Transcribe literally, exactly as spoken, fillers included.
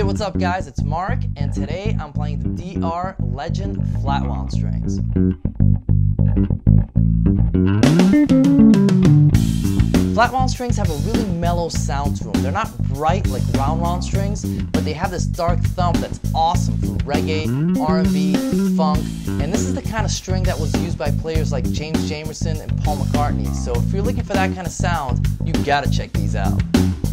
Hey, what's up guys? It's Mark, and today I'm playing the D R Legend flat wound strings. Flat wound strings have a really mellow sound to them. They're not bright like round wound strings, but they have this dark thump that's awesome for reggae, R and B, funk, and this is the kind of string that was used by players like James Jamerson and Paul McCartney. So if you're looking for that kind of sound, you gotta check these out.